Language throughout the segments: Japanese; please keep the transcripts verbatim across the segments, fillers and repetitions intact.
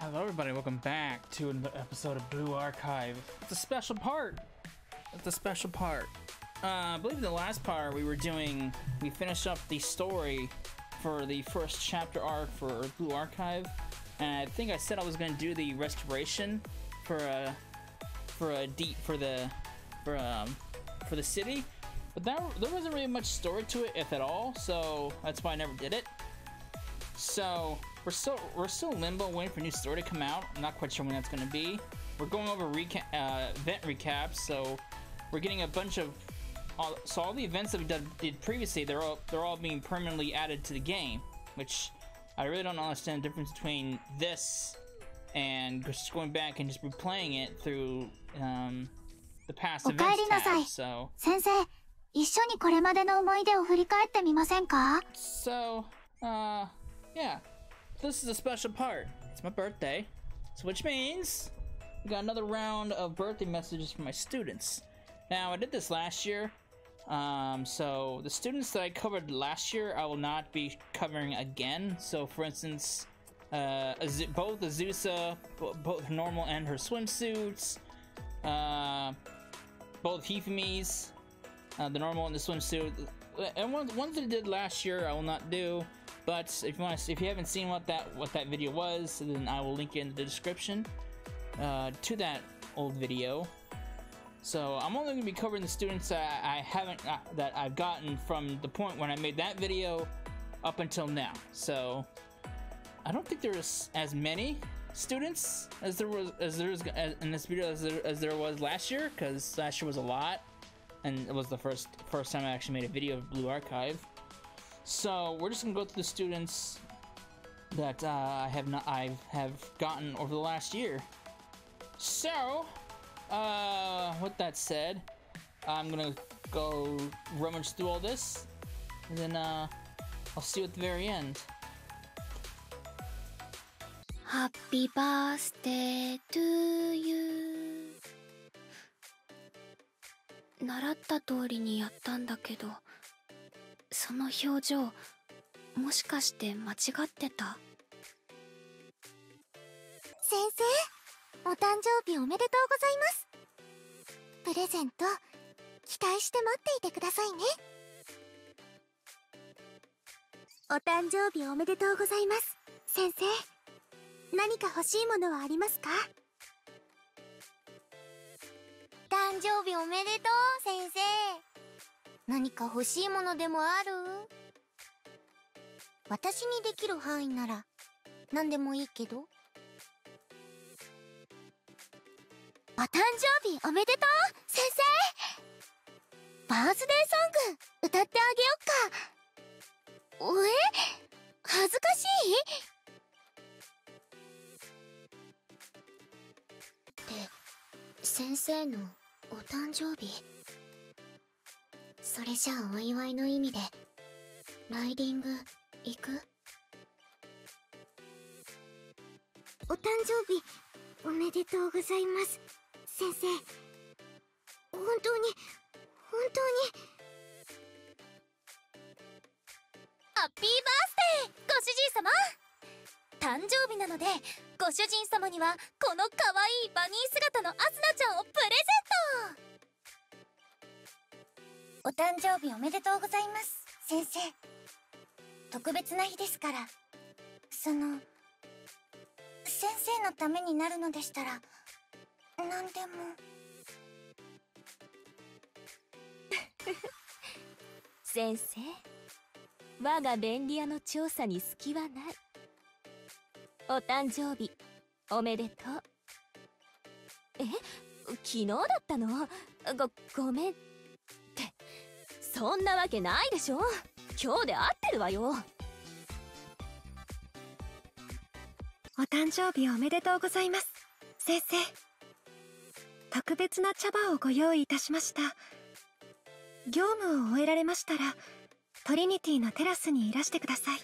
Hello everybody, welcome back to another episode of Blue Archive. It's a special part. It's a special part. Uh, I believe in the last part we were doing, we finished up the story for the first chapter arc for Blue Archive. And I think I said I was going to do the restoration for a, for a deep, for the, for um, for the city. But that, there wasn't really much story to it, if at all, so that's why I never did it. So we're still we're still in limbo, waiting for a new story to come out. I'm not quite sure when that's going to be. We're going over reca uh, event recaps, so we're getting a bunch of all, so all the events that we did, did previously, they're all they're all being permanently added to the game, which I really don't understand the difference between this and just going back and just replaying it through um, the past events tab. So. 先生、一緒にこれまでの思い出を振り返ってみませんか? So, uh. Yeah, this is a special part. It's my birthday, so which means we got another round of birthday messages from my students. Now, I did this last year, um, so the students that I covered last year, I will not be covering again. So, for instance, uh, Az both Azusa, both normal and her swimsuits, uh, both Hifumi's, uh, the normal and the swimsuit, and one ones that I did last year, I will not do. But if you want to, if you haven't seen what that what that video was, then I will link it in the description uh, to that old video. So I'm only going to be covering the students that I haven't uh, that I've gotten from the point when I made that video up until now. So I don't think there's as many students as there was as there was in this video as there, as there was last year, because last year was a lot, and it was the first first time I actually made a video of Blue Archive. So we're just gonna go through the students that uh, I have not I have gotten over the last year. So, uh, with that said, I'm gonna go rummage through all this, and then uh, I'll see you at the very end. Happy birthday to you. 習った通りにやったんだけど。その表情、もしかして間違ってた？先生、お誕生日おめでとうございます。プレゼント、期待して待っていてくださいね。お誕生日おめでとうございます。先生、何か欲しいものはありますか？誕生日おめでとう、先生。何か欲しいものでもある？私にできる範囲なら何でもいいけど。お誕生日おめでとう、先生。バースデーソング歌ってあげよっか。え？恥ずかしい？って先生のお誕生日。それじゃあお祝いの意味でライディング行く？お誕生日おめでとうございます、先生。本当に本当にハッピーバースデーご主人様。誕生日なのでご主人様にはこのかわいいバニー姿のアスナちゃんをプレゼント。お誕生日おめでとうございます、先生。特別な日ですから、その先生のためになるのでしたら何でも。 先生、我が便利屋の調査に隙はない。お誕生日おめでとう。え、昨日だったの？ご、ごめん。そんなわけないでしょ。今日で合ってるわよ。 お誕生日おめでとうございます、先生。特別な茶葉をご用意いたしました。業務を終えられましたらトリニティのテラスにいらしてください。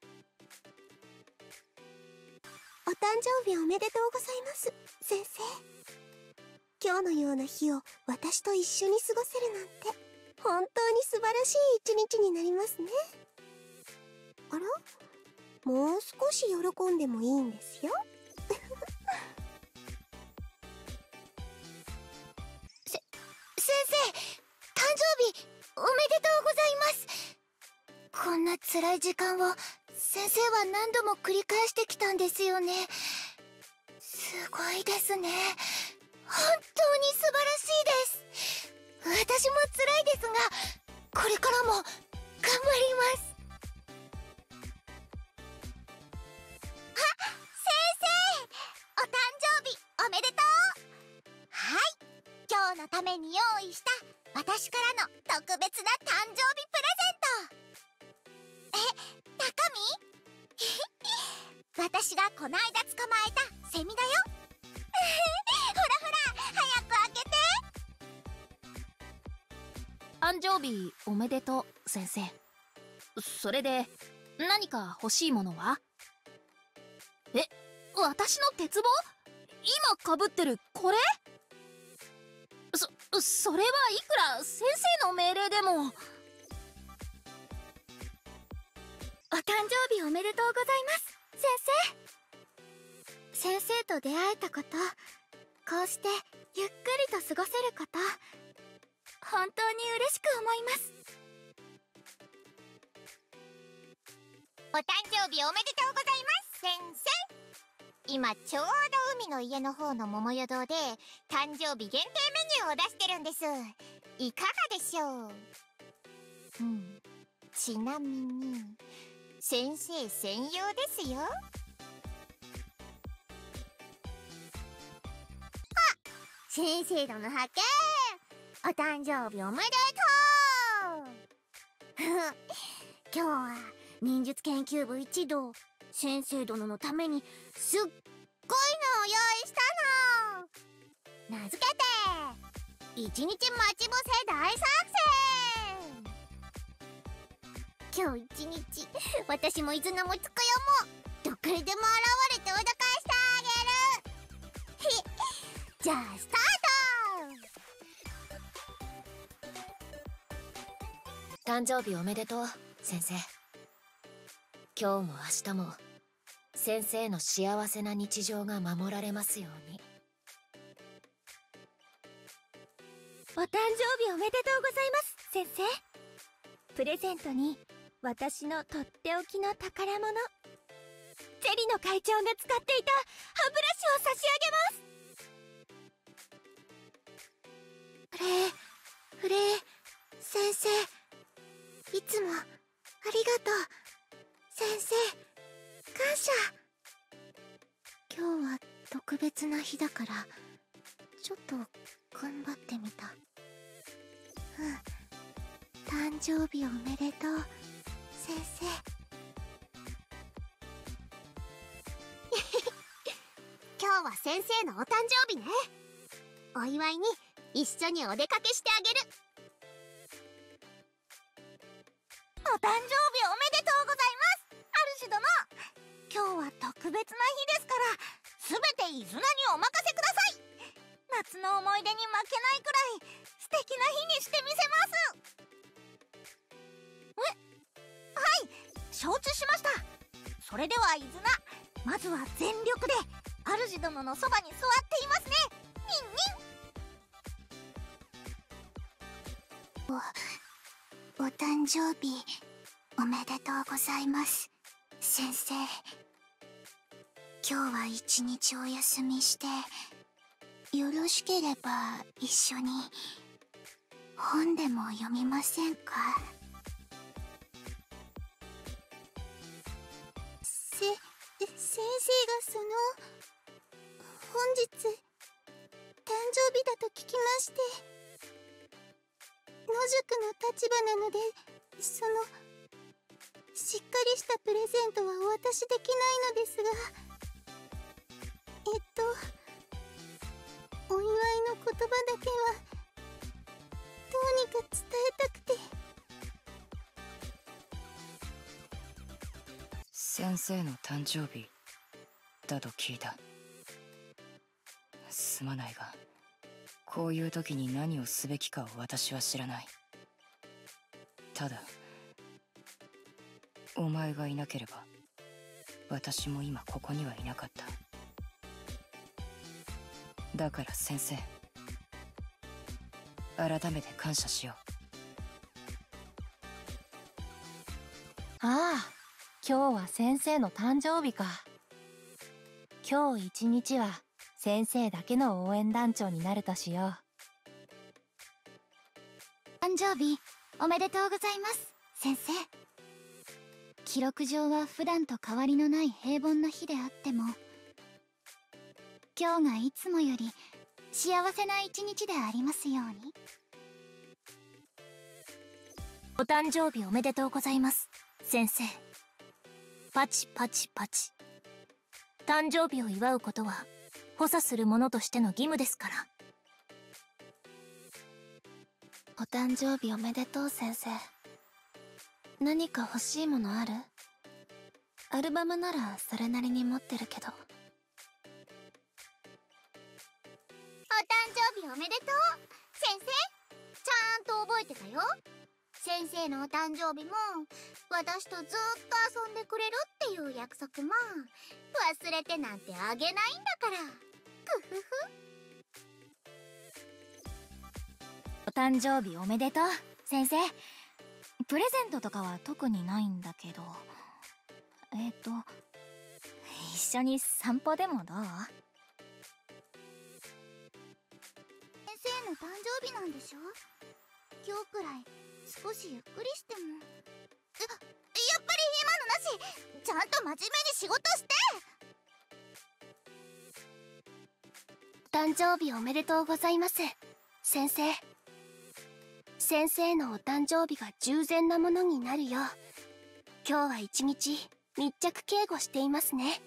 お誕生日おめでとうございます、先生。今日のような日を私と一緒に過ごせるなんて本当に素晴らしい一日になりますね。あら？もう少し喜んでもいいんですよ。 こんな辛い時間を先生は何度も繰り返してきたんですよね。すごいですね。本当に素晴らしいです。私も辛いですが、これからも頑張ります。あ、先生、お誕生日おめでとう。はい、今日のために用意した私からの特別な誕生日プレゼント。え、中身私がこないだ捕まえたセミだよ。ほらほら、早く開けて。 誕生日おめでとう、先生。それで何か欲しいものは？え、私の鉄棒？今かぶってるこれ？そ、それはいくら先生の命令でも。 お誕生日おめでとうございます、先生。先生と出会えたこと、こうしてゆっくりと過ごせること、本当に嬉しく思います。お誕生日おめでとうございます、先生。今ちょうど海の家の方の桃代堂で誕生日限定メニューを出してるんです。いかがでしょう？うん、ちなみに先生専用ですよ。あ、先生殿発見。お誕生日おめでとう。今日は忍術研究部一同先生殿のためにすっごいのを用意したの。名付けて一日待ち伏せ大作戦。今日一日私も伊豆のもつくよもどっからでも現れて脅かしてあげる。じゃあスタート。 誕生日おめでとう、先生。今日も明日も先生の幸せな日常が守られますように。 お誕生日おめでとうございます、先生。プレゼントに私のとっておきの宝物、チェリの会長が使っていた歯ブラシを差し上げます。フレー、フレー、先生、いつもありがとう。先生、感謝。今日は特別な日だからちょっと頑張ってみた。うん、誕生日おめでとう、先生。今日は先生のお誕生日ね。お祝いに一緒にお出かけしてあげる。お誕生日おめでとうございます、主殿。今日は特別な日ですから、すべてイズナにお任せください。夏の思い出に負けないくらい素敵な日にしてみせます。え、はい、承知しました。それではイズナ、まずは全力で主殿のそばに座っていますね。ニンニン。お、お誕生日おめでとうございます、先生。今日は一日お休みして、よろしければ一緒に本でも読みませんか？せ、先生がその、本日誕生日だと聞きまして、野宿の立場なので、そのしっかりしたプレゼントはお渡しできないのですが、えっとお祝いの言葉だけはどうにか伝えたくて。 先生の誕生日だと聞いた。すまないが、こういう時に何をすべきかを私は知らない。ただお前がいなければ私も今ここにはいなかった。だから先生、改めて感謝しよああ、今日は先生の誕生日か。今日一日は先生だけの応援団長になるとしよ誕生日おめでとうございます、先生。記録上は普段と変わりのない平凡な日であっても、今日がいつもより幸せな一日でありますように。 お誕生日おめでとうございます先生。パチパチパチ。誕生日を祝うことは補佐する者としての義務ですから。 う。お誕生日おめでとう先生。何か欲しいものある？アルバムならそれなりに持ってるけど。 お誕生日おめでとう先生。ちゃんと覚えてたよ。先生のお誕生日も私とずっと遊んでくれるっていう約束も忘れてなんてあげないんだから。くふふ。 お誕生日おめでとう先生。プレゼントとかは特にないんだけど、えっと一緒に散歩でもどう？ 先生の誕生日なんでしょ。今日くらい少しゆっくりしても。や、やっぱり今のなし。ちゃんと真面目に仕事して。 誕生日おめでとうございます先生。先生のお誕生日が従前なものになるよう、今日は一日密着警護していますね。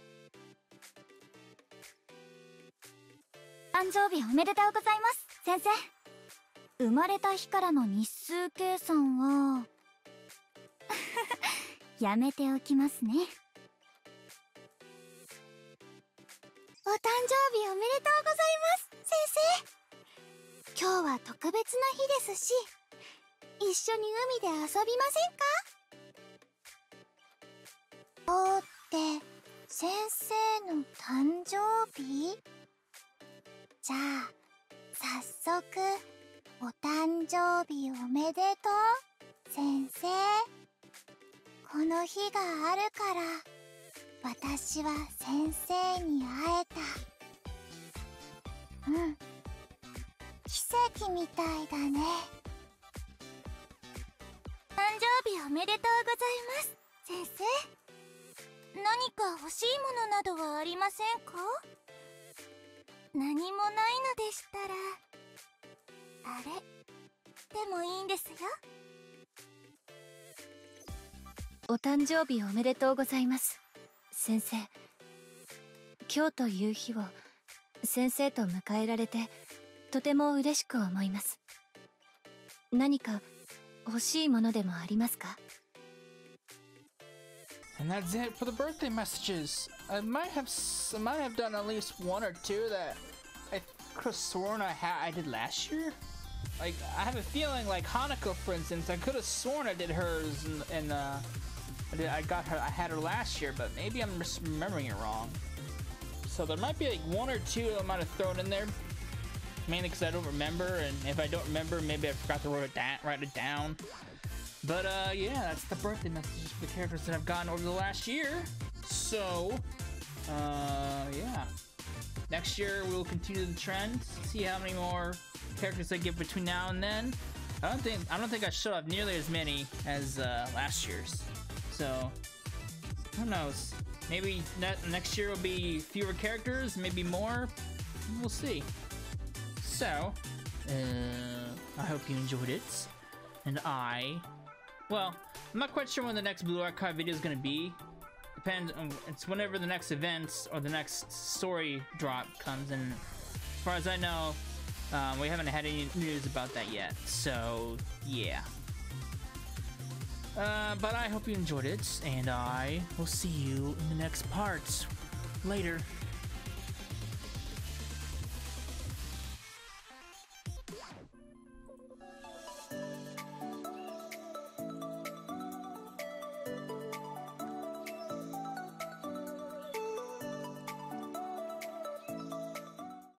誕生日おめでとうございます先生。生まれた日からの日数計算はやめておきますね。お誕生日おめでとうございます先生。今日は特別な日ですし、一緒に海で遊びませんか？今日って先生の誕生日？じゃあ早速お誕生日おめでとう先生。この日があるから私は先生に会えた。うん、奇跡みたいだね。誕生日おめでとうございます先生。何か欲しいものなどはありませんか？何もないのでしたらあれでもいいんですよ。 お誕生日おめでとうございます先生。今日という日を先生と迎えられてとても嬉しく思います。何か欲しいものでもありますか？ And that's it for the birthday messages. I might have s- I might have done at least one or two that I could have sworn I had I did last year. Like I have a feeling, like Hanako, for instance, I could have sworn I did hers, and, and uh, I, did, I got her, I had her last year, but maybe I'm just remembering it wrong. So there might be like one or two I might have thrown in there, mainly because I don't remember, and if I don't remember, maybe I forgot to write it down. Write it down. But uh, yeah, that's the birthday messages for the characters that I've gotten over the last year. So, uh, yeah. Next year we'll continue the trend, see how many more characters I get between now and then. I don't think I don't think I should have nearly as many as uh, last year's. So, who knows? Maybe ne next year will be fewer characters, maybe more. We'll see. So, uh, I hope you enjoyed it, and I. Well, I'm not quite sure when the next Blue Archive video is going to be. Depends on, it's whenever the next events or the next story drop comes, and as far as I know, um, we haven't had any news about that yet, so yeah. Uh, but I hope you enjoyed it, and I will see you in the next part. Later.